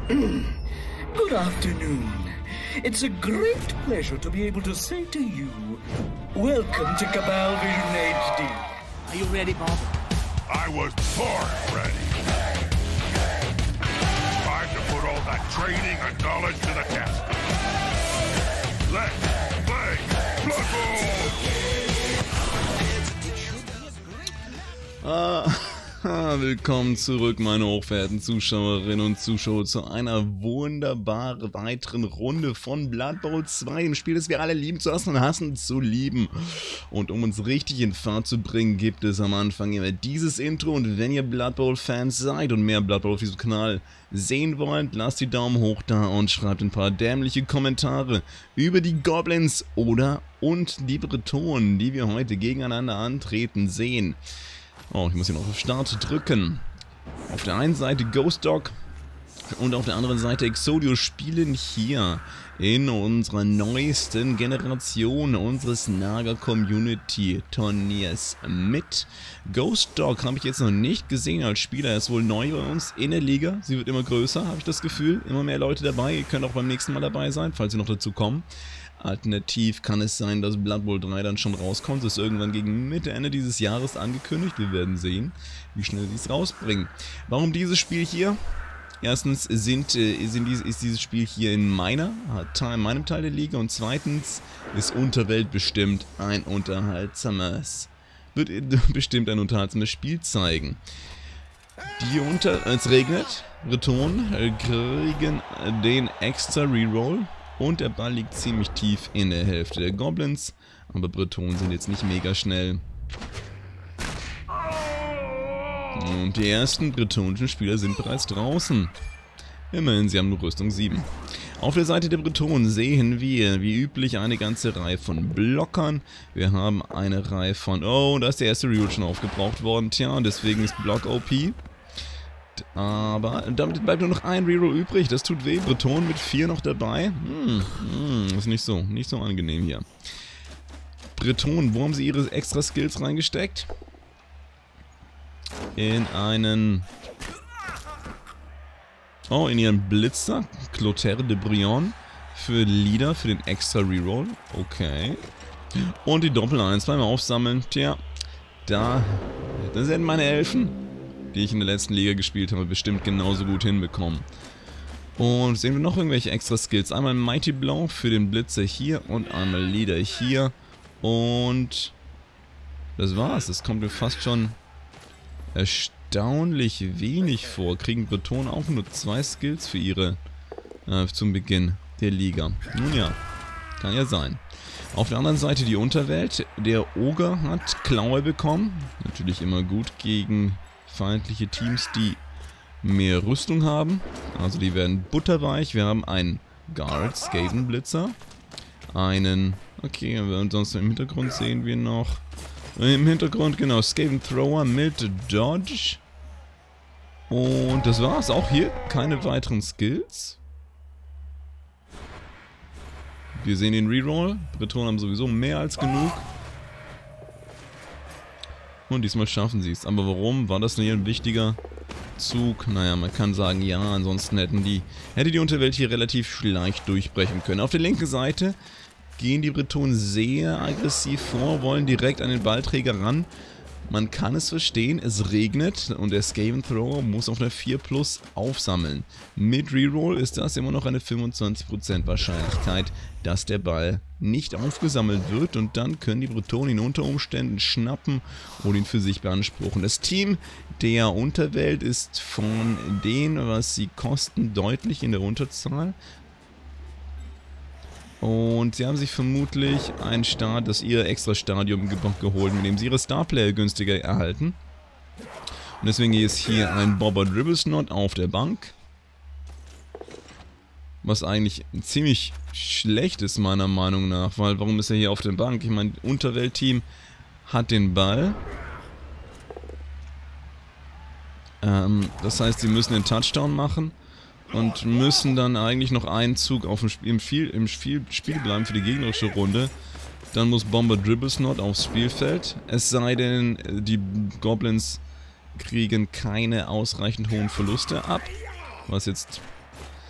Good afternoon. It's a great pleasure to be able to say to you, welcome to Cabal Vision HD. Are you ready, Bob? I was born ready. Time to put all that training and knowledge to the test. Let's play Blood Bowl! Willkommen zurück, meine hochverehrten Zuschauerinnen und Zuschauer, zu einer wunderbaren weiteren Runde von Blood Bowl 2, dem Spiel, das wir alle lieben zu hassen und hassen zu lieben. Und um uns richtig in Fahrt zu bringen, gibt es am Anfang immer dieses Intro. Und wenn ihr Blood Bowl Fans seid und mehr Blood Bowl auf diesem Kanal sehen wollt, lasst die Daumen hoch da und schreibt ein paar dämliche Kommentare über die Goblins und die Bretonen, die wir heute gegeneinander antreten sehen. Oh, ich muss hier noch auf Start drücken. Auf der einen Seite Ghost Dog und auf der anderen Seite Exodio spielen hier in unserer neuesten Generation unseres Naga-Community-Turniers mit. Ghost Dog habe ich jetzt noch nicht gesehen als Spieler. Er ist wohl neu bei uns in der Liga. Sie wird immer größer, habe ich das Gefühl. Immer mehr Leute dabei. Ihr könnt auch beim nächsten Mal dabei sein, falls Sie noch dazu kommen. Alternativ kann es sein, dass Blood Bowl 3 dann schon rauskommt. Das ist irgendwann gegen Mitte, Ende dieses Jahres angekündigt. Wir werden sehen, wie schnell sie es rausbringen. Warum dieses Spiel hier? Erstens ist dieses Spiel hier in meinem Teil der Liga. Und zweitens ist Unterwelt bestimmt ein unterhaltsames Spiel zeigen. Es regnet. Bretonen kriegen den extra Reroll. Und der Ball liegt ziemlich tief in der Hälfte der Goblins. Aber Bretonen sind jetzt nicht mega schnell. Und die ersten bretonischen Spieler sind bereits draußen. Immerhin, sie haben nur Rüstung 7. Auf der Seite der Bretonen sehen wir, wie üblich, eine ganze Reihe von Blockern. Wir haben eine Reihe von... Oh, da ist der erste Reroll schon aufgebraucht worden. Tja, deswegen ist Block OP. Aber damit bleibt nur noch ein Reroll übrig. Das tut weh. Breton mit 4 noch dabei. Ist nicht so angenehm hier. Breton, wo haben sie ihre extra Skills reingesteckt? In ihren Blitzer. Clotaire de Brion. Für Leader, für den extra Reroll. Okay. Und die Doppel-1 beim Aufsammeln. Tja, das sind meine Elfen, die ich in der letzten Liga gespielt habe, bestimmt genauso gut hinbekommen. Und sehen wir noch irgendwelche extra Skills. Einmal Mighty Blow für den Blitzer hier und einmal Leader hier. Und das war's. Das kommt mir fast schon erstaunlich wenig vor. Kriegen Bretonen auch nur 2 Skills für zum Beginn der Liga. Nun ja, kann ja sein. Auf der anderen Seite die Unterwelt. Der Ogre hat Klaue bekommen. Natürlich immer gut gegen feindliche Teams, die mehr Rüstung haben. Also die werden butterweich. Wir haben einen Guard, Skaven Blitzer. Okay, und sonst im Hintergrund sehen wir noch... genau, Skaven Thrower mit Dodge. Und das war's. Auch hier keine weiteren Skills. Wir sehen den Reroll. Bretonen haben sowieso mehr als genug. Und diesmal schaffen sie es. Aber warum? War das hier ein wichtiger Zug? Naja, man kann sagen, ja, ansonsten hätte die Unterwelt hier relativ leicht durchbrechen können. Auf der linken Seite gehen die Bretonen sehr aggressiv vor, wollen direkt an den Ballträger ran. Man kann es verstehen, es regnet und der Skaven Thrower muss auf einer 4+ aufsammeln. Mit Reroll ist das immer noch eine 25% Wahrscheinlichkeit, dass der Ball nicht aufgesammelt wird, und dann können die Bretonen ihn unter Umständen schnappen und ihn für sich beanspruchen. Das Team der Unterwelt ist von denen, was sie kosten, deutlich in der Unterzahl. Und sie haben sich vermutlich ihr extra Stadium geholt, mit dem sie ihre Starplayer günstiger erhalten. Und deswegen ist hier ein Bobber Dribblesnot auf der Bank. Was eigentlich ziemlich schlecht ist, meiner Meinung nach. Weil, warum ist er hier auf der Bank? Ich meine, Unterweltteam hat den Ball. Das heißt, sie müssen den Touchdown machen. Und müssen dann eigentlich noch einen Zug im Spiel bleiben für die gegnerische Runde. Dann muss Bomber Dribblesnot aufs Spielfeld. Es sei denn, die Goblins kriegen keine ausreichend hohen Verluste ab. Was jetzt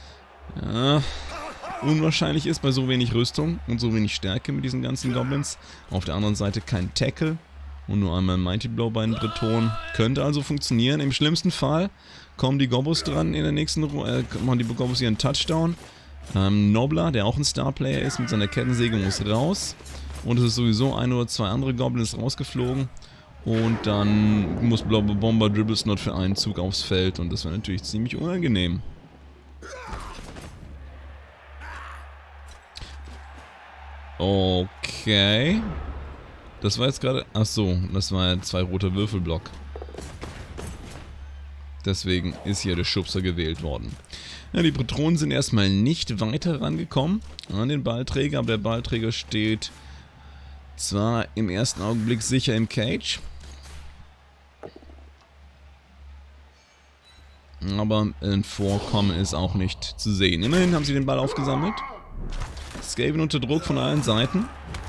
Ja, unwahrscheinlich ist bei so wenig Rüstung und so wenig Stärke mit diesen ganzen Goblins. Auf der anderen Seite kein Tackle und nur einmal Mighty Blow bei den Bretonen. Könnte also funktionieren. Im schlimmsten Fall kommen die Gobbos dran in der nächsten Runde, machen die Gobbos ihren Touchdown. Nobler, der auch ein Star-Player ist, mit seiner Kettensäge muss raus. Und es ist sowieso ein oder zwei andere Goblins rausgeflogen. Und dann muss Bomber Dribbles Not für einen Zug aufs Feld. Und das wäre natürlich ziemlich unangenehm. Okay. Das war jetzt gerade... Achso, das war ja 2 roter Würfelblock. Deswegen ist hier der Schubser gewählt worden. Ja, die Bretonen sind erstmal nicht weiter rangekommen an den Ballträger, aber der Ballträger steht zwar im ersten Augenblick sicher im Cage, aber ein Vorkommen ist auch nicht zu sehen. Immerhin haben sie den Ball aufgesammelt. Skaven unter Druck von allen Seiten.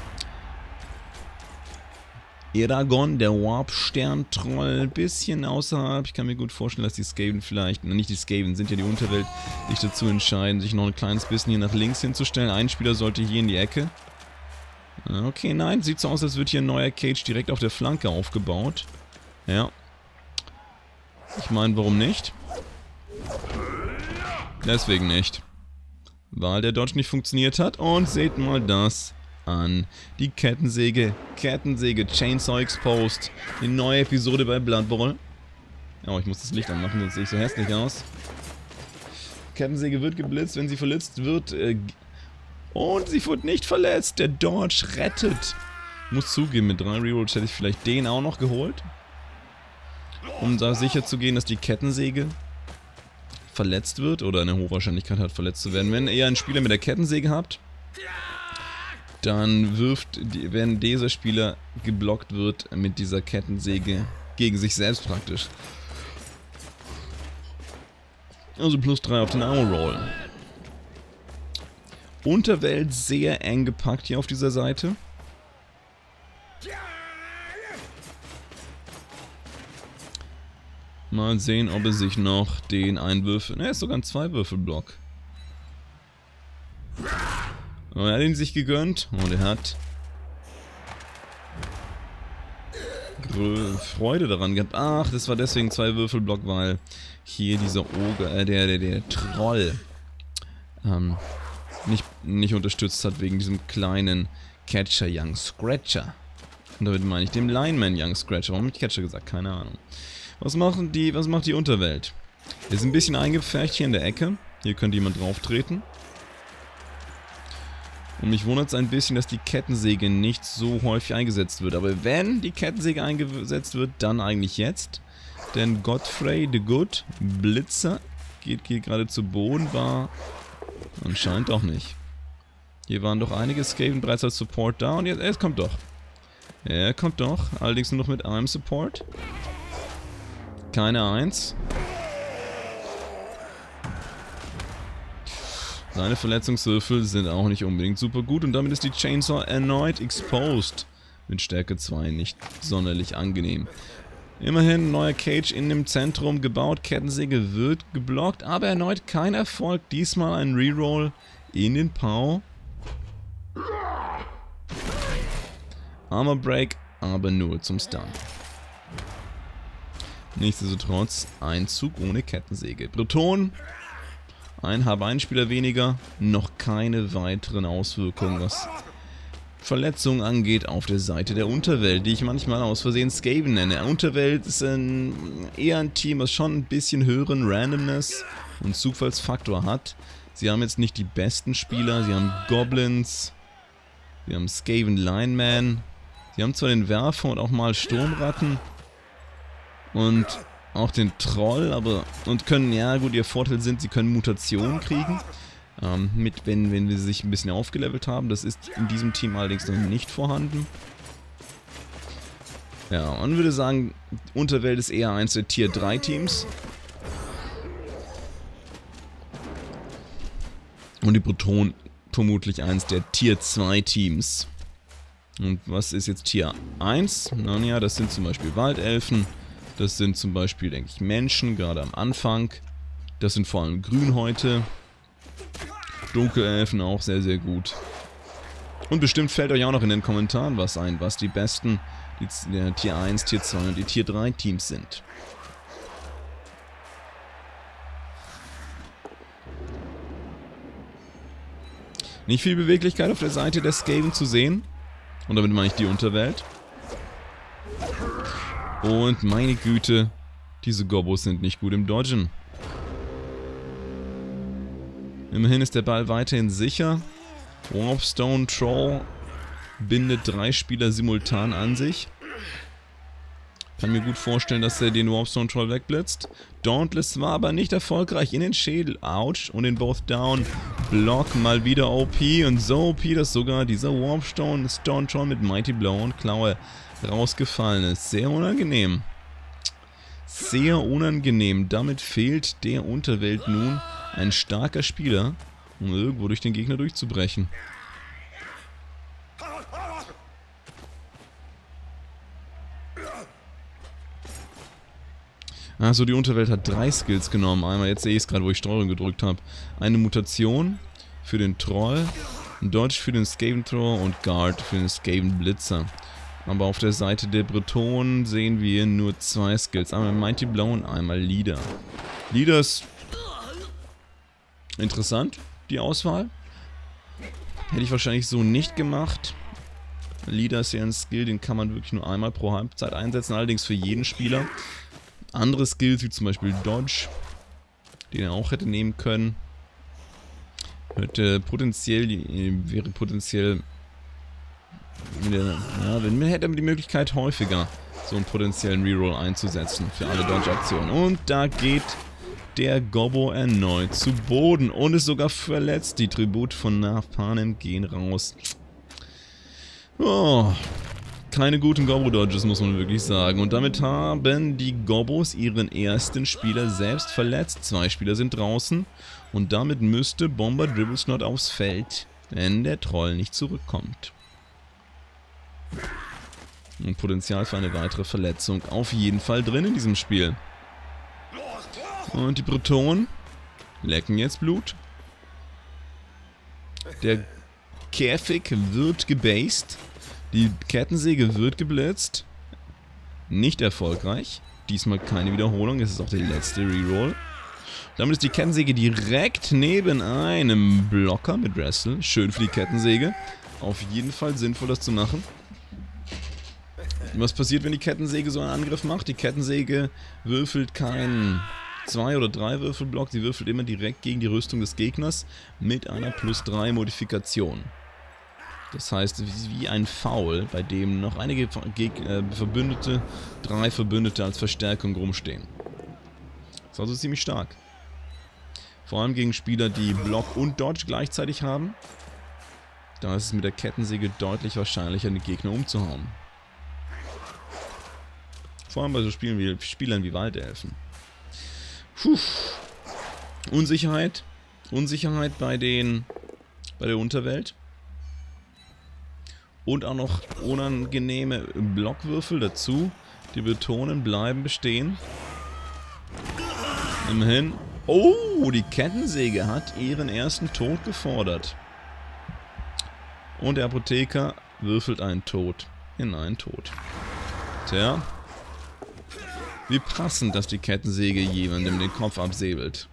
Eragon, der Warp-Stern-Troll, ein bisschen außerhalb. Ich kann mir gut vorstellen, dass die Skaven vielleicht, nicht die Skaven, sind ja die Unterwelt, sich dazu entscheiden, sich noch ein kleines bisschen hier nach links hinzustellen. Ein Spieler sollte hier in die Ecke. Okay, nein, sieht so aus, als wird hier ein neuer Cage direkt auf der Flanke aufgebaut. Ja. Ich meine, warum nicht? Deswegen nicht. Weil der Dodge nicht funktioniert hat. Und seht mal das an. Die Kettensäge. Kettensäge. Chainsaw Exposed. Die neue Episode bei Blood Bowl. Oh, ich muss das Licht anmachen, sonst sehe ich so hässlich aus. Kettensäge wird geblitzt, wenn sie verletzt wird. Und sie wird nicht verletzt. Der Dodge rettet. Muss zugeben, mit 3 Rerolls hätte ich vielleicht den auch noch geholt. Um da sicher zu gehen, dass die Kettensäge verletzt wird oder eine hohe Wahrscheinlichkeit hat, verletzt zu werden. Wenn ihr einen Spieler mit der Kettensäge habt, dann wenn dieser Spieler geblockt wird mit dieser Kettensäge gegen sich selbst praktisch. Also plus 3 auf den Armor Roll. Unterwelt sehr eng gepackt hier auf dieser Seite. Mal sehen, ob er sich noch den Einwürfel... Ne, ist sogar ein 2-Würfel-Block. Oh, er hat ihn sich gegönnt und er hat Freude daran gehabt. Ach, das war deswegen 2-Würfel-Block, weil hier dieser Ogre, der Troll nicht unterstützt hat wegen diesem kleinen Catcher Young Scratcher. Und damit meine ich dem Lineman Young Scratcher. Warum habe ich Catcher gesagt? Keine Ahnung. Was macht die Unterwelt? Ist ein bisschen eingepfercht hier in der Ecke. Hier könnte jemand drauf treten. Und mich wundert es ein bisschen, dass die Kettensäge nicht so häufig eingesetzt wird. Aber wenn die Kettensäge eingesetzt wird, dann eigentlich jetzt. Denn Godfrey the Good, Blitzer, geht gerade zu Boden, war anscheinend doch nicht. Hier waren doch einige Skaven bereits als Support da und jetzt, er kommt doch. Er kommt doch, allerdings nur noch mit einem Support. Keine 1. Seine Verletzungswürfel sind auch nicht unbedingt super gut und damit ist die Chainsaw erneut exposed. Mit Stärke 2 nicht sonderlich angenehm. Immerhin neuer Cage in dem Zentrum gebaut, Kettensäge wird geblockt, aber erneut kein Erfolg. Diesmal ein Reroll in den Pow. Armor Break, aber nur zum Stun. Nichtsdestotrotz ein Zug ohne Kettensäge. Breton, habe einen Spieler weniger, noch keine weiteren Auswirkungen, was Verletzungen angeht auf der Seite der Unterwelt, die ich manchmal aus Versehen Skaven nenne. Unterwelt ist eher ein Team, was schon ein bisschen höheren Randomness und Zufallsfaktor hat. Sie haben jetzt nicht die besten Spieler, sie haben Goblins, sie haben Skaven Lineman, sie haben zwar den Werfer und auch mal Sturmratten und auch den Troll, und können, ja gut, ihr Vorteil sind, sie können Mutationen kriegen. Wenn wir sich ein bisschen aufgelevelt haben. Das ist in diesem Team allerdings noch nicht vorhanden. Ja, man würde sagen, Unterwelt ist eher eins der Tier 3 Teams. Und die Breton vermutlich eins der Tier 2 Teams. Und was ist jetzt Tier 1? Naja, das sind zum Beispiel Waldelfen. Das sind zum Beispiel, denke ich, Menschen, gerade am Anfang. Das sind vor allem Grünhäute. Dunkelelfen auch sehr, sehr gut. Und bestimmt fällt euch auch noch in den Kommentaren was ein, was die besten die Tier 1, Tier 2 und die Tier 3 Teams sind. Nicht viel Beweglichkeit auf der Seite der Skaven zu sehen. Und damit meine ich die Unterwelt. Und meine Güte, diese Gobos sind nicht gut im Dodgen. Immerhin ist der Ball weiterhin sicher. Warpstone Troll bindet 3 Spieler simultan an sich. Kann mir gut vorstellen, dass er den Warpstone Troll wegblitzt. Dauntless war aber nicht erfolgreich in den Schädel. Ouch. Und in Both Down. Block mal wieder OP. Und so OP, dass sogar dieser Warpstone Troll mit Mighty Blow und Klaue rausgefallen ist. Sehr unangenehm. Sehr unangenehm. Damit fehlt der Unterwelt nun ein starker Spieler, um irgendwo durch den Gegner durchzubrechen. Also die Unterwelt hat 3 Skills genommen. Einmal, jetzt sehe ich es gerade, wo ich Steuerung gedrückt habe. Eine Mutation für den Troll, ein Dodge für den Skaven Thrower und Guard für den Skaven Blitzer. Aber auf der Seite der Bretonen sehen wir nur 2 Skills. Einmal Mighty Blow und einmal Leader. Leader ist interessant, die Auswahl. Hätte ich wahrscheinlich so nicht gemacht. Leader ist ja ein Skill, den kann man wirklich nur einmal pro Halbzeit einsetzen, allerdings für jeden Spieler. Andere Skills, wie zum Beispiel Dodge, den er auch hätte nehmen können, wäre potenziell, man hätte die Möglichkeit häufiger so einen potenziellen Reroll einzusetzen für alle Dodge-Aktionen. Und da geht der Gobbo erneut zu Boden und ist sogar verletzt. Die Tribute von Napanem gehen raus. Oh, keine guten Gobbo-Dodges, muss man wirklich sagen. Und damit haben die Gobbos ihren ersten Spieler selbst verletzt. 2 Spieler sind draußen. Und damit müsste Bomber Dribblesnot aufs Feld, wenn der Troll nicht zurückkommt. Und Potenzial für eine weitere Verletzung auf jeden Fall drin in diesem Spiel. Und die Bretonen lecken jetzt Blut. Der Käfig wird gebased. Die Kettensäge wird geblitzt. Nicht erfolgreich. Diesmal keine Wiederholung. Es ist auch der letzte Reroll. Damit ist die Kettensäge direkt neben einem Blocker mit Wrestle. Schön für die Kettensäge. Auf jeden Fall sinnvoll, das zu machen. Was passiert, wenn die Kettensäge so einen Angriff macht? Die Kettensäge würfelt keinen 2 oder 3 Würfelblock. Sie würfelt immer direkt gegen die Rüstung des Gegners mit einer +3 Modifikation. Das heißt, wie ein Foul, bei dem noch einige Verbündete, 3 Verbündete als Verstärkung rumstehen. Das ist also ziemlich stark. Vor allem gegen Spieler, die Block und Dodge gleichzeitig haben. Da ist es mit der Kettensäge deutlich wahrscheinlicher, den Gegner umzuhauen. Vor allem bei so Spielern wie Waldelfen. Puh. Unsicherheit. Unsicherheit bei der Unterwelt. Und auch noch unangenehme Blockwürfel dazu. Die Betonen bleiben bestehen. Immerhin. Oh, die Kettensäge hat ihren ersten Tod gefordert. Und der Apotheker würfelt einen Tod in einen Tod. Tja. Wie passend, dass die Kettensäge jemandem den Kopf absäbelt.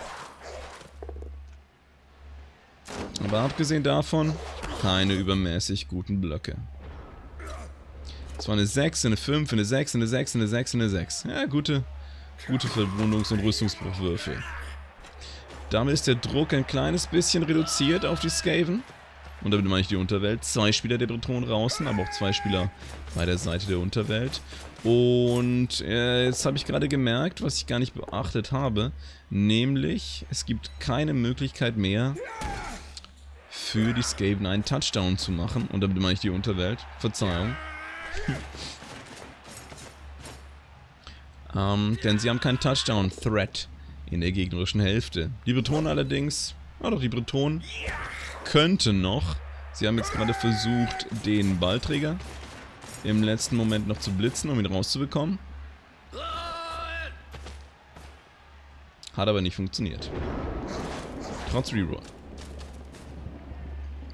Aber abgesehen davon, keine übermäßig guten Blöcke. Es war eine 6, eine 5, eine 6, eine 6, eine 6, eine 6. Ja, gute Verwundungs- und Rüstungsbruchwürfel. Damit ist der Druck ein kleines bisschen reduziert auf die Skaven. Und damit meine ich die Unterwelt. 2 Spieler der Bretonen draußen, aber auch 2 Spieler bei der Seite der Unterwelt. Und jetzt habe ich gerade gemerkt, was ich gar nicht beachtet habe. Nämlich, es gibt keine Möglichkeit mehr für die Skaven einen Touchdown zu machen. Und damit meine ich die Unterwelt. Verzeihung. Denn sie haben keinen Touchdown-Threat in der gegnerischen Hälfte. Die Bretonen allerdings, die Bretonen könnten noch. Sie haben jetzt gerade versucht, den Ballträger im letzten Moment noch zu blitzen, um ihn rauszubekommen. Hat aber nicht funktioniert. Trotz Reroll.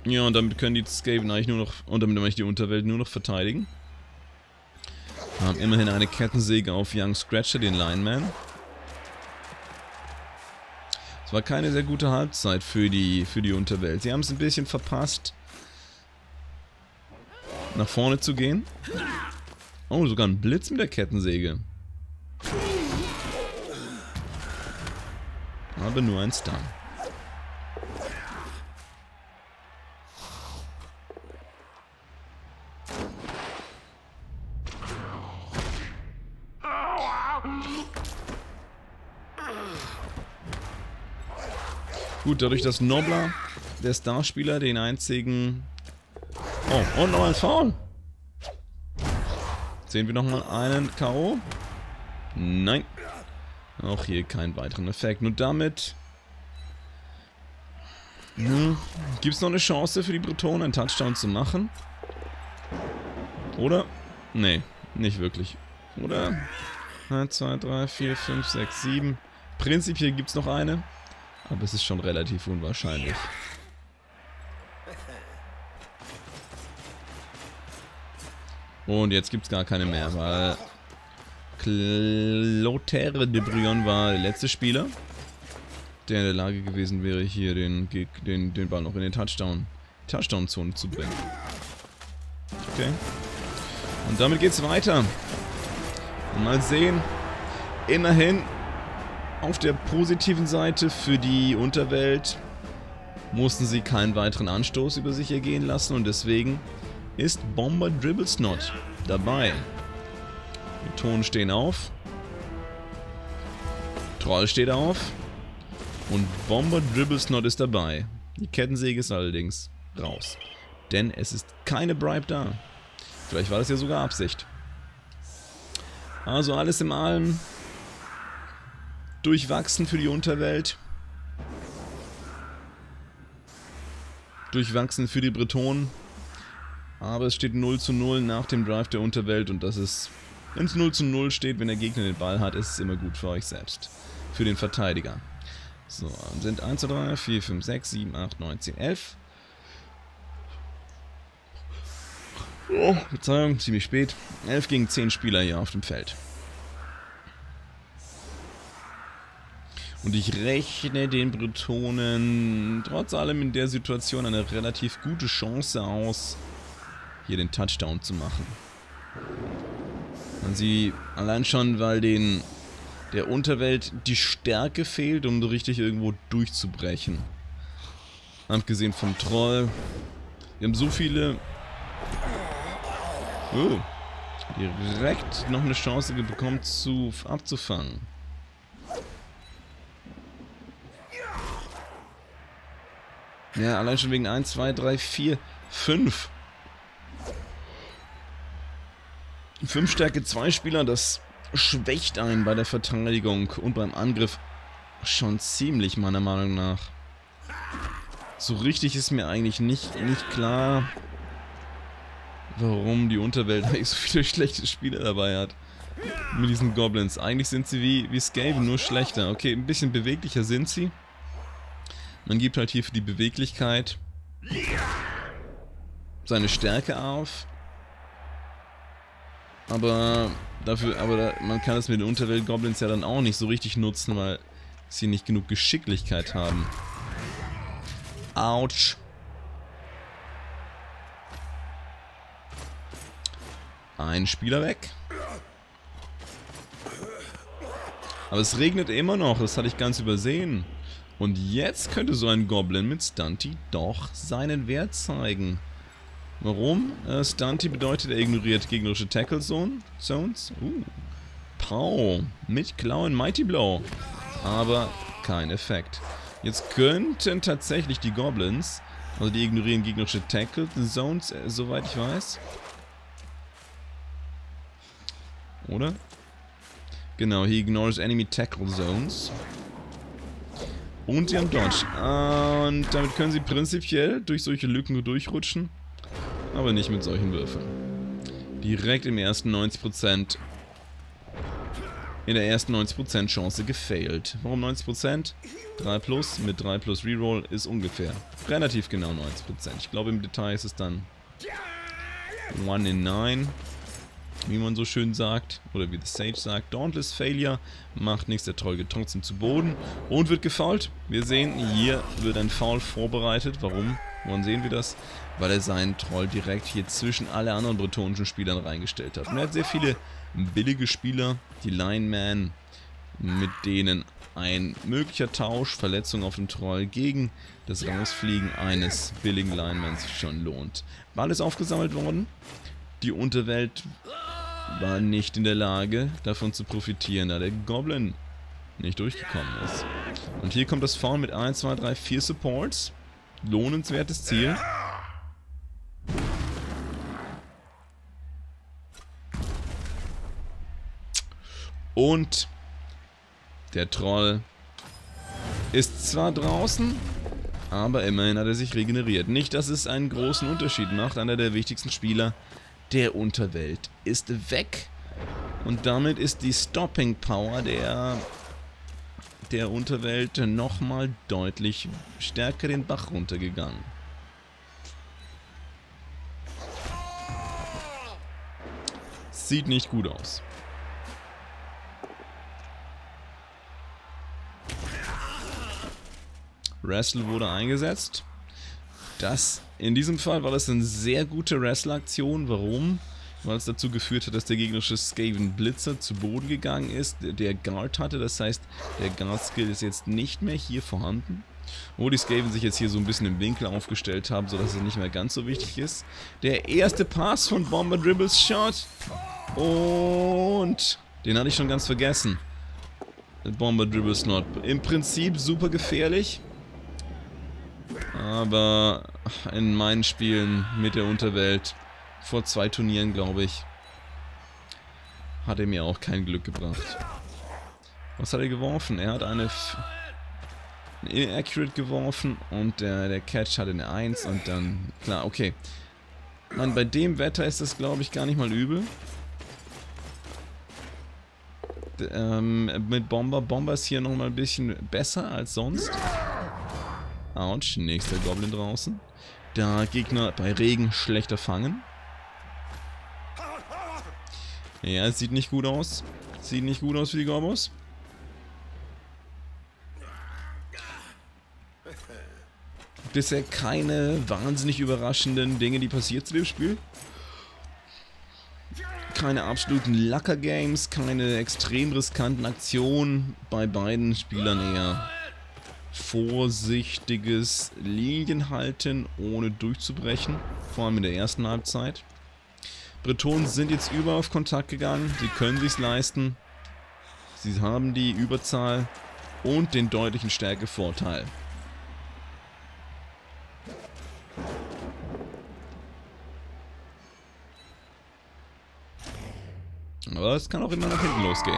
Ja, und damit können die Skaven eigentlich nur noch, und damit möchte die Unterwelt nur noch verteidigen. Haben immerhin eine Kettensäge auf Young Scratcher, den Lineman. Es war keine sehr gute Halbzeit für die Unterwelt. Sie haben es ein bisschen verpasst, nach vorne zu gehen. Oh, sogar ein Blitz mit der Kettensäge. Aber nur ein Stun. Gut, dadurch, dass Nobler, der Starspieler, den einzigen... Oh, und noch ein Foul. Sehen wir nochmal einen K.O.? Nein. Auch hier keinen weiteren Effekt. Nur damit... Gibt es noch eine Chance für die Bretonen, einen Touchdown zu machen? Oder? Nee, nicht wirklich. Oder? 1, 2, 3, 4, 5, 6, 7. Prinzipiell gibt es noch eine. Aber es ist schon relativ unwahrscheinlich. Und jetzt gibt es gar keine mehr, weil Clotaire de Brion war der letzte Spieler, der in der Lage gewesen wäre, hier den Ball noch in den Touchdown-Zone zu bringen. Okay. Und damit geht's weiter. Und mal sehen. Immerhin auf der positiven Seite für die Unterwelt mussten sie keinen weiteren Anstoß über sich ergehen lassen und deswegen ist Bomber Dribblesnot dabei. Die Tonen stehen auf. Troll steht auf. Und Bomber Dribblesnot ist dabei. Die Kettensäge ist allerdings raus. Denn es ist keine Bribe da. Vielleicht war das ja sogar Absicht. Also alles in allem durchwachsen für die Unterwelt. Durchwachsen für die Bretonen. Aber es steht 0:0 nach dem Drive der Unterwelt und das ist, wenn es 0:0 steht, wenn der Gegner den Ball hat, ist es immer gut für euch selbst. Für den Verteidiger. So, sind 1, 2, 3, 4, 5, 6, 7, 8, 9, 10, 11. Oh, Verzeihung, ziemlich spät. 11 gegen 10 Spieler hier auf dem Feld. Und ich rechne den Bretonen trotz allem in der Situation eine relativ gute Chance aus, hier den Touchdown zu machen. Und sie allein schon, weil der Unterwelt die Stärke fehlt, um richtig irgendwo durchzubrechen. Abgesehen vom Troll. Wir haben so viele... Oh, direkt noch eine Chance bekommen, abzufangen. Ja, allein schon wegen 1, 2, 3, 4, 5. 5 Stärke 2 Spieler, das schwächt einen bei der Verteidigung und beim Angriff schon ziemlich, meiner Meinung nach. So richtig ist mir eigentlich nicht klar, warum die Unterwelt eigentlich so viele schlechte Spieler dabei hat. Mit diesen Goblins. Eigentlich sind sie wie Skaven, nur schlechter. Okay, ein bisschen beweglicher sind sie. Man gibt halt hier für die Beweglichkeit seine Stärke auf. Aber man kann es mit den Unterwelt-Goblins ja dann auch nicht so richtig nutzen, weil sie nicht genug Geschicklichkeit haben. Autsch. Ein Spieler weg. Aber es regnet immer noch, das hatte ich ganz übersehen. Und jetzt könnte so ein Goblin mit Stunty doch seinen Wert zeigen. Warum? Stunty bedeutet, er ignoriert gegnerische Tackle Zones. Pow. Mit Klauen Mighty Blow. Aber kein Effekt. Jetzt könnten tatsächlich die Goblins, also die ignorieren gegnerische Tackle Zones, soweit ich weiß. Oder? Genau, he ignores enemy tackle zones. Und sie haben Dodge. Und damit können sie prinzipiell durch solche Lücken durchrutschen. Aber nicht mit solchen Würfeln. Direkt im ersten 90% in der ersten 90% Chance gefailt. Warum 90%? 3 plus mit 3 plus Reroll ist ungefähr relativ genau 90%. Ich glaube im Detail ist es dann 1 in 9, wie man so schön sagt, oder wie The Sage sagt. Dauntless Failure, macht nichts, der Troll geht trotzdem zu Boden und wird gefoult. Wir sehen, hier wird ein Foul vorbereitet. Warum? Woran sehen wir das? Weil er seinen Troll direkt hier zwischen alle anderen bretonischen Spielern reingestellt hat. Und er hat sehr viele billige Spieler, die Lineman, mit denen ein möglicher Tausch, Verletzung auf dem Troll gegen das Rausfliegen eines billigen Linemans schon lohnt. Ball ist aufgesammelt worden. Die Unterwelt war nicht in der Lage, davon zu profitieren, da der Goblin nicht durchgekommen ist. Und hier kommt das Foul mit 1, 2, 3, 4 Supports. Lohnenswertes Ziel. Und der Troll ist zwar draußen, aber immerhin hat er sich regeneriert. Nicht, dass es einen großen Unterschied macht. Einer der wichtigsten Spieler der Unterwelt ist weg. Und damit ist die Stopping Power der Unterwelt nochmal deutlich stärker den Bach runtergegangen. Sieht nicht gut aus. Wrestle wurde eingesetzt. In diesem Fall war das eine sehr gute Wrestle-Aktion. Warum? Weil es dazu geführt hat, dass der gegnerische Skaven Blitzer zu Boden gegangen ist, der Guard hatte. Das heißt, der Guard-Skill ist jetzt nicht mehr hier vorhanden. Wo die Skaven sich jetzt hier so ein bisschen im Winkel aufgestellt haben, sodass es nicht mehr ganz so wichtig ist. Der erste Pass von Bomber Dribbles Shot. Und den hatte ich schon ganz vergessen. Bomber Dribbles Not. Im Prinzip super gefährlich. Aber in meinen Spielen mit der Unterwelt, vor 2 Turnieren, glaube ich, hat er mir auch kein Glück gebracht. Was hat er geworfen? Er hat eine Inaccurate geworfen und der Catch hatte eine 1 und dann, klar, okay. Mann, bei dem Wetter ist das, glaube ich, gar nicht mal übel. Mit Bomber ist hier nochmal ein bisschen besser als sonst. Autsch, nächster Goblin draußen. Da Gegner bei Regen schlechter fangen. Ja, es sieht nicht gut aus. Sieht nicht gut aus für die Gobbos. Bisher keine wahnsinnig überraschenden Dinge, die passiert zu dem Spiel. Keine absoluten Lacker-Games, keine extrem riskanten Aktionen. Bei beiden Spielern eher vorsichtiges Linienhalten, ohne durchzubrechen. Vor allem in der ersten Halbzeit. Bretonen sind jetzt über auf Kontakt gegangen. Sie können sich's leisten. Sie haben die Überzahl und den deutlichen Stärkevorteil. Aber es kann auch immer nach hinten losgehen.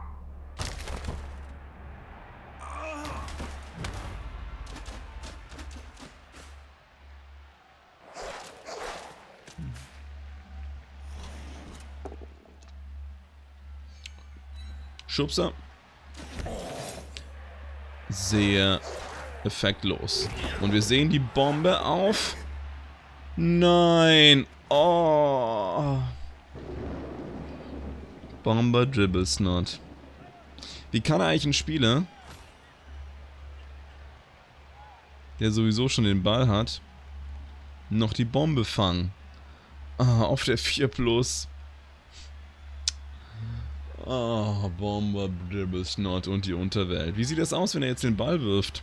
Schubser. Sehr effektlos. Und wir sehen die Bombe auf. Nein. Oh. Bomber Dribbles Not. Wie kann eigentlich ein Spieler, der sowieso schon den Ball hat, noch die Bombe fangen? Ah, auf der 4+. Oh, Bomber Dribbles Not und die Unterwelt. Wie sieht das aus, wenn er jetzt den Ball wirft?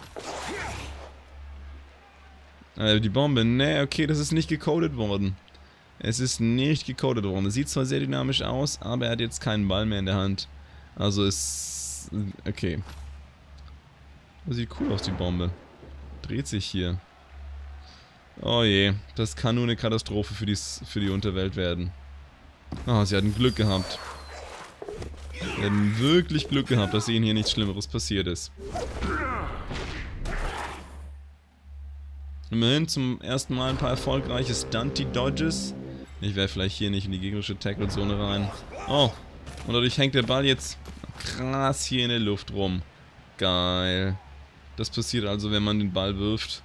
Die Bombe, ne, okay, das ist nicht gecodet worden. Es ist nicht gecodet worden. Es sieht zwar sehr dynamisch aus, aber er hat jetzt keinen Ball mehr in der Hand. Also es... okay. Das sieht cool aus, die Bombe. Dreht sich hier. Oh je, das kann nur eine Katastrophe für die Unterwelt werden. Ah, sie hatten Glück gehabt. Sie hatten wirklich Glück gehabt, dass ihnen hier nichts Schlimmeres passiert ist. Immerhin zum ersten Mal ein paar erfolgreiche Stunty-Dodges. Ich werde vielleicht hier nicht in die gegnerische Tackle-Zone rein. Oh, Und dadurch hängt der Ball jetzt krass hier in der Luft rum. Geil. Das passiert also, wenn man den Ball wirft.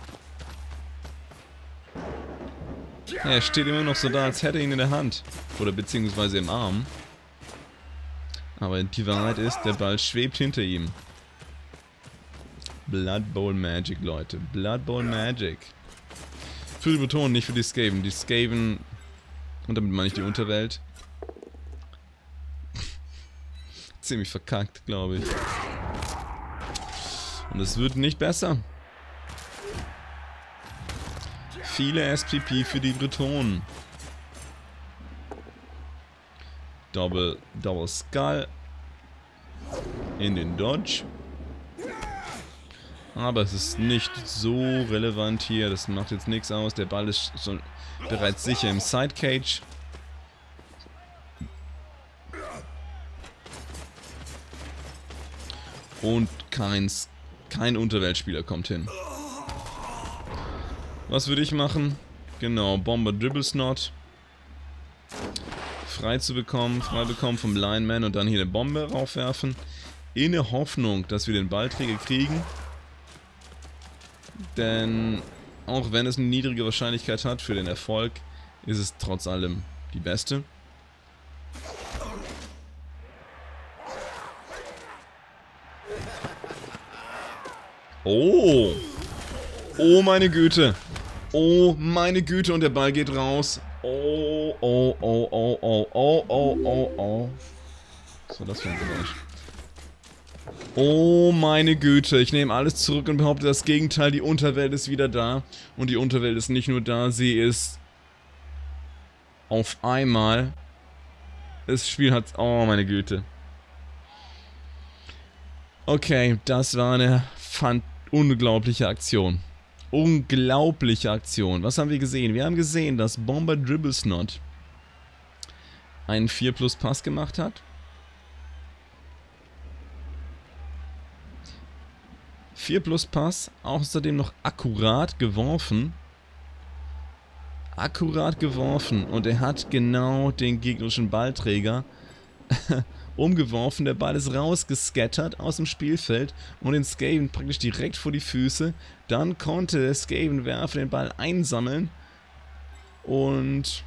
Ja, er steht immer noch so da, als hätte er ihn in der Hand. Oder beziehungsweise im Arm. Aber die Wahrheit ist, der Ball schwebt hinter ihm. Blood Bowl Magic, Leute. Blood Bowl Magic. Für die Betonen, nicht für die Skaven. Die Skaven, und damit meine ich die Unterwelt, ziemlich verkackt, glaube ich. Und es wird nicht besser. Viele SPP für die Bretonen. Double Skull in den Dodge. Aber es ist nicht so relevant hier. Das macht jetzt nichts aus. Der Ball ist schon bereits sicher im Side Cage. Und kein Unterweltspieler kommt hin. Was würde ich machen? Genau, Bomber Dribblesnot. Frei bekommen vom Lineman und dann hier eine Bombe raufwerfen. In der Hoffnung, dass wir den Ballträger kriegen. Denn auch wenn es eine niedrige Wahrscheinlichkeit hat für den Erfolg, ist es trotz allem die beste. Oh! Oh meine Güte! Oh meine Güte, und der Ball geht raus. Oh, oh, oh, oh, oh, oh, oh, oh, oh. Was war das für ein Geräusch? Oh meine Güte, ich nehme alles zurück und behaupte das Gegenteil, die Unterwelt ist wieder da. Und die Unterwelt ist nicht nur da, sie ist auf einmal... Das Spiel hat... Oh meine Güte. Okay, das war eine unglaubliche Aktion. Unglaubliche Aktion. Was haben wir gesehen? Wir haben gesehen, dass Bomber Dribblesnot einen 4+ Pass gemacht hat. 4+ Pass, außerdem noch akkurat geworfen. Akkurat geworfen. Und er hat genau den gegnerischen Ballträger umgeworfen. Der Ball ist rausgescattert aus dem Spielfeld und den Skaven praktisch direkt vor die Füße. Dann konnte der Skaven-Werfer den Ball einsammeln. Und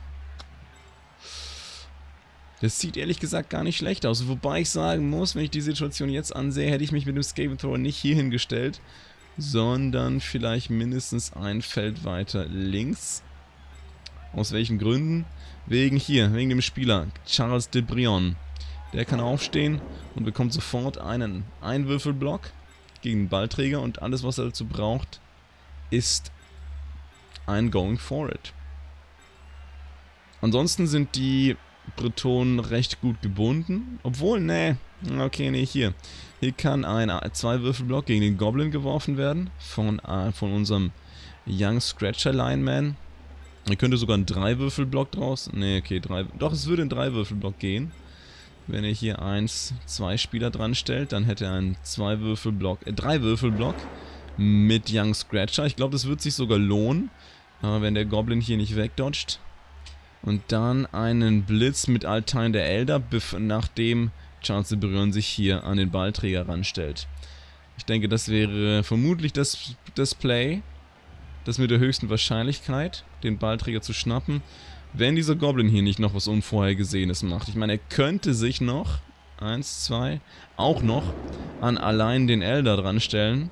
das sieht ehrlich gesagt gar nicht schlecht aus. Wobei ich sagen muss, wenn ich die Situation jetzt ansehe, hätte ich mich mit dem Skaven-Thrower nicht hier hingestellt, sondern vielleicht mindestens ein Feld weiter links. Aus welchen Gründen? Wegen dem Spieler Charles de Brion. Der kann aufstehen und bekommt sofort einen Einwürfelblock gegen den Ballträger und alles, was er dazu braucht, ist ein Going for it. Ansonsten sind die Bretonen recht gut gebunden, obwohl, hier. Hier kann ein 2-Würfelblock gegen den Goblin geworfen werden von unserem Young Scratcher Lineman. Er könnte sogar einen 3-Würfelblock draus. Doch, es würde ein 3-Würfelblock gehen. Wenn er hier 2 Spieler dran stellt, dann hätte er einen 3-Würfelblock mit Young Scratcher. Ich glaube, das wird sich sogar lohnen, wenn der Goblin hier nicht wegdodgt. Und dann einen Blitz mit Altain der Elder, nachdem Charles de Brion sich hier an den Ballträger ranstellt. Ich denke, das wäre vermutlich das Play, das mit der höchsten Wahrscheinlichkeit, den Ballträger zu schnappen, wenn dieser Goblin hier nicht noch was Unvorhergesehenes macht. Ich meine, er könnte sich noch, 1, 2, auch noch an allein den Elder dran stellen.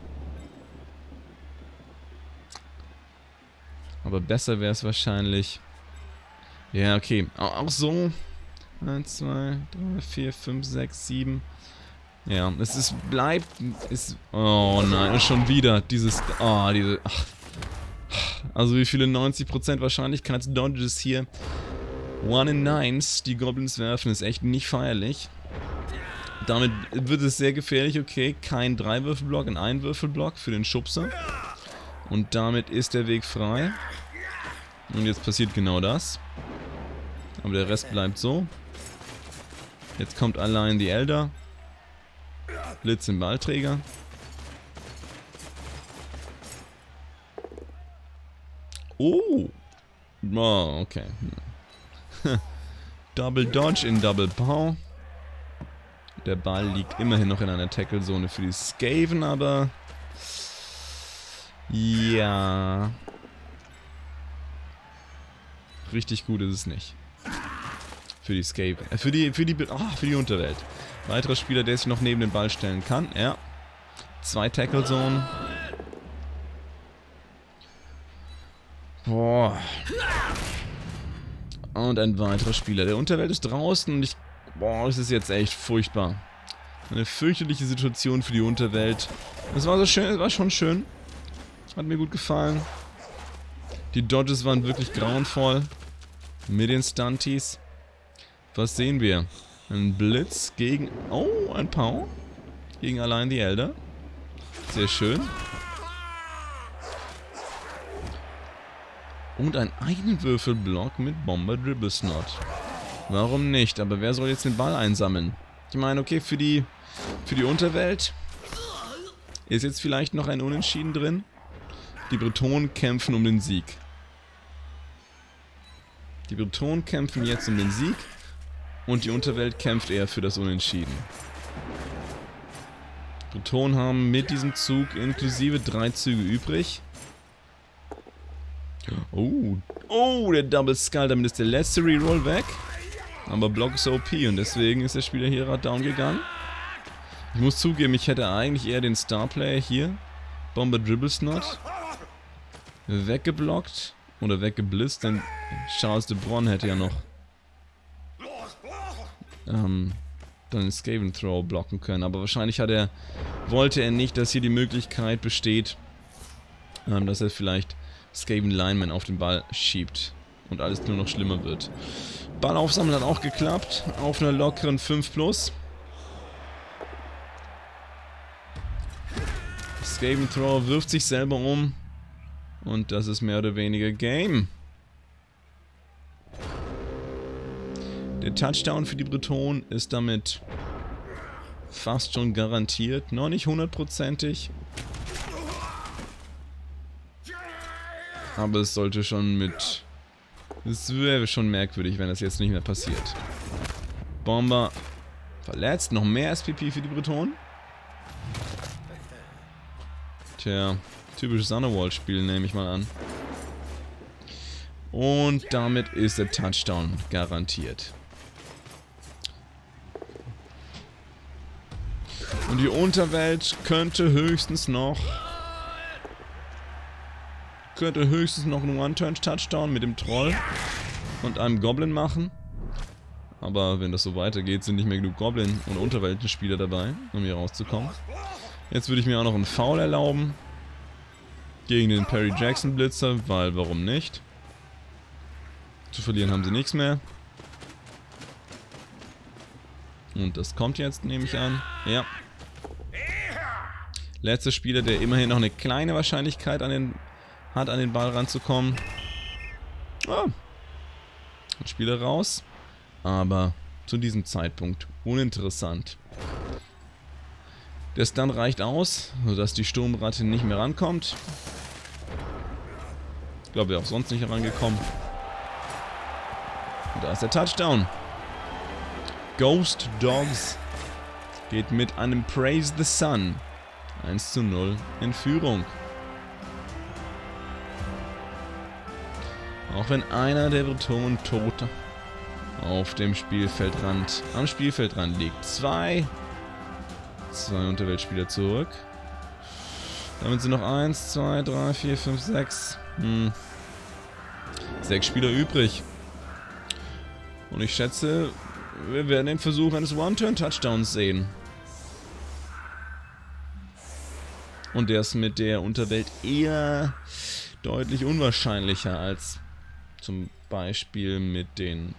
Aber besser wäre es wahrscheinlich... Ja, okay. Auch so. 1, 2, 3, 4, 5, 6, 7. Ja, oh nein, und schon wieder also wie viele 90% Wahrscheinlichkeits-Dodges hier. 1 in 9s, die Goblins werfen, ist echt nicht feierlich. Damit wird es sehr gefährlich, okay. Kein 3-Würfelblock, ein 1-Würfelblock für den Schubser. Und damit ist der Weg frei. Und jetzt passiert genau das. Aber der Rest bleibt so. Jetzt kommt allein die Elder. Blitz im Ballträger. Oh! Oh, okay. Double Dodge in Double Pow. Der Ball liegt immerhin noch in einer Tackle-Zone für die Skaven, aber... Ja... Richtig gut ist es nicht. Für die Skaven. Für die Unterwelt. Weiterer Spieler, der sich noch neben den Ball stellen kann. Ja. 2 Tackle-Zonen. Boah. Und ein weiterer Spieler. Der Unterwelt ist draußen und boah, das ist jetzt echt furchtbar. Eine fürchterliche Situation für die Unterwelt. Es war so schön, es war schon schön. Hat mir gut gefallen. Die Dodges waren wirklich grauenvoll. Mit den Stunties. Was sehen wir? Ein Blitz gegen... Oh, ein Pau. Gegen allein die Elder. Sehr schön. Und ein Einwürfelblock mit Bomber Dribblesnot. Warum nicht? Aber wer soll jetzt den Ball einsammeln? Ich meine, okay, für die Unterwelt ist jetzt vielleicht noch ein Unentschieden drin. Die Bretonen kämpfen um den Sieg. Die Bretonen kämpfen jetzt um den Sieg. Und die Unterwelt kämpft eher für das Unentschieden. Die Bretonen haben mit diesem Zug inklusive 3 Züge übrig. Oh, der Double Skull, damit ist der letzte Reroll weg. Aber Block ist OP und deswegen ist der Spieler hier gerade down gegangen. Ich muss zugeben, ich hätte eigentlich eher den Starplayer hier, Bomber Dribblesnot, weggeblockt oder weggeblitzt, denn Charles de Bron hätte ja noch dann den Skaven Throw blocken können. Aber wahrscheinlich wollte er nicht, dass hier die Möglichkeit besteht, dass er vielleicht Skaven Lineman auf den Ball schiebt und alles nur noch schlimmer wird. Ball aufsammeln hat auch geklappt, auf einer lockeren 5+. Skaven Thrower wirft sich selber um und das ist mehr oder weniger Game. Der Touchdown für die Bretonen ist damit fast schon garantiert, noch nicht 100%ig. Aber es sollte schon es wäre schon merkwürdig, wenn das jetzt nicht mehr passiert. Bomber verletzt, noch mehr SPP für die Bretonen. Tja, typisches Underworld-Spiel nehme ich mal an. Und damit ist der Touchdown garantiert. Und die Unterwelt könnte höchstens noch einen One-Turn-Touchdown mit dem Troll und einem Goblin machen. Aber wenn das so weitergeht, sind nicht mehr genug Goblin- und Unterweltenspieler dabei, um hier rauszukommen. Jetzt würde ich mir auch noch einen Foul erlauben. Gegen den Perry Jackson Blitzer, weil warum nicht? Zu verlieren haben sie nichts mehr. Und das kommt jetzt, nehme ich an. Ja. Letzter Spieler, der immerhin noch eine kleine Wahrscheinlichkeit an den Ball ranzukommen. Oh. Ein Spieler raus. Aber zu diesem Zeitpunkt uninteressant. Der Stun reicht aus, sodass die Sturmratte nicht mehr rankommt. Ich glaube, er ist auch sonst nicht herangekommen. Und da ist der Touchdown. Ghost Dogs geht mit einem Praise the Sun 1:0 in Führung. Auch wenn einer der Bretonen tot am Spielfeldrand liegt. Zwei Unterweltspieler zurück. Damit sind noch 1, 2, 3, 4, 5, 6. 6 Spieler übrig. Und ich schätze, wir werden den Versuch eines One-Turn-Touchdowns sehen. Und der ist mit der Unterwelt eher deutlich unwahrscheinlicher als zum Beispiel mit den...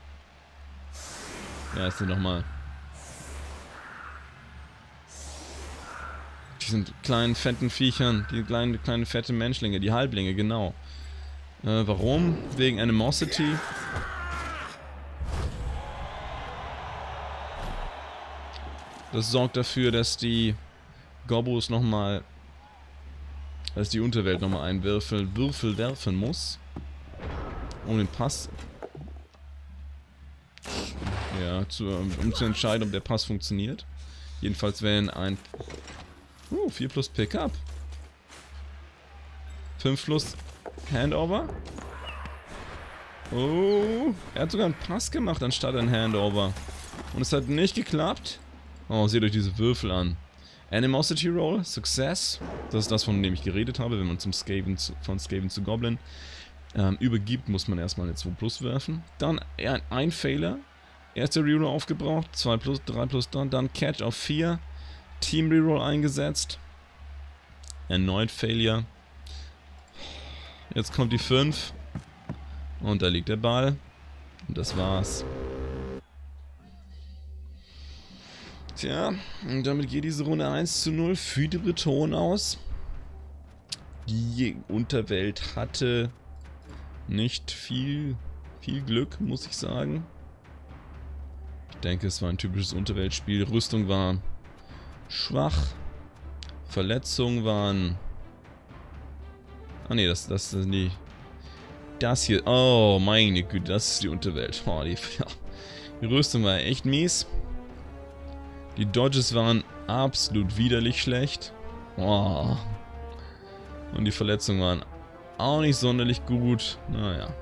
Ja, ist denn nochmal... Diesen kleinen fetten Viechern, die kleinen fette Menschlinge, die Halblinge, genau. Warum? Wegen Animosity. Das sorgt dafür, dass die Gobbos nochmal, dass die Unterwelt nochmal einen Würfel werfen muss. Um den Pass. Ja, um zu entscheiden, ob der Pass funktioniert. Jedenfalls wenn ein... 4 plus Pickup. 5 plus Handover. Oh, er hat sogar einen Pass gemacht anstatt ein Handover. Und es hat nicht geklappt. Oh, seht euch diese Würfel an. Animosity Roll, Success. Das ist das, von dem ich geredet habe, wenn man von Skaven zu Goblin übergibt, muss man erstmal eine 2 plus werfen. Dann ein Fehler. Erster Reroll aufgebraucht, 2 plus, 3 plus, dann Catch auf 4. Team Reroll eingesetzt. Erneut Failure. Jetzt kommt die 5. Und da liegt der Ball. Und das war's. Tja, und damit geht diese Runde 1:0 für die Bretonen aus. Die Unterwelt hatte nicht viel Glück, muss ich sagen. Ich denke, es war ein typisches Unterweltspiel. Rüstung war schwach. Verletzungen waren... Ah ne, das ist nicht... Das hier... Oh, meine Güte, das ist die Unterwelt. Oh, die Rüstung war echt mies. Die Dodges waren absolut widerlich schlecht. Oh. Und die Verletzungen waren auch nicht sonderlich gut. Naja.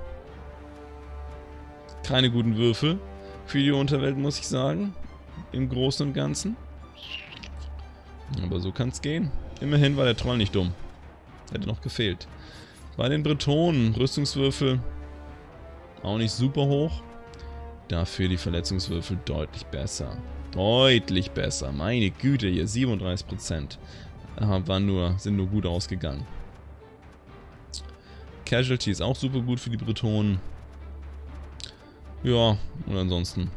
Keine guten Würfel für die Unterwelt, muss ich sagen. Im Großen und Ganzen. Aber so kann es gehen. Immerhin war der Troll nicht dumm. Hätte noch gefehlt. Bei den Bretonen, Rüstungswürfel auch nicht super hoch. Dafür die Verletzungswürfel deutlich besser. Deutlich besser. Meine Güte, hier 37%. Sind nur gut ausgegangen. Casualty ist auch super gut für die Bretonen. Ja, und ansonsten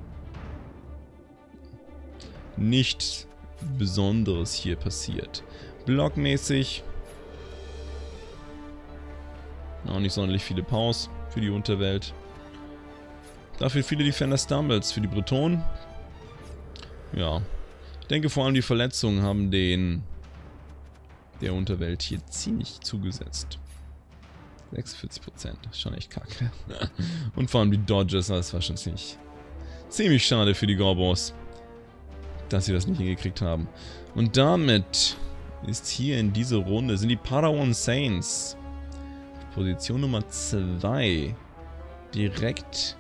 nichts Besonderes hier passiert. Blockmäßig auch nicht sonderlich viele Paus für die Unterwelt. Dafür viele Defender Stumbles für die Bretonen. Ja, ich denke vor allem die Verletzungen haben der Unterwelt hier ziemlich zugesetzt. 46%, das ist schon echt kacke. Und vor allem die Dodgers, das war schon ziemlich schade für die Gorbos, dass sie das nicht hingekriegt haben. Und damit ist hier in dieser Runde, sind die Padawan Saints Position Nummer 2 direkt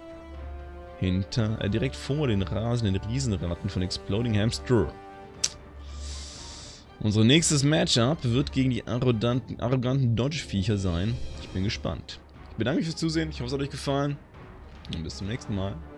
vor den rasenden Riesenratten von Exploding Hamster. Unser nächstes Matchup wird gegen die arroganten Dodge-Viecher sein. Ich bin gespannt. Ich bedanke mich fürs Zusehen, ich hoffe es hat euch gefallen und bis zum nächsten Mal.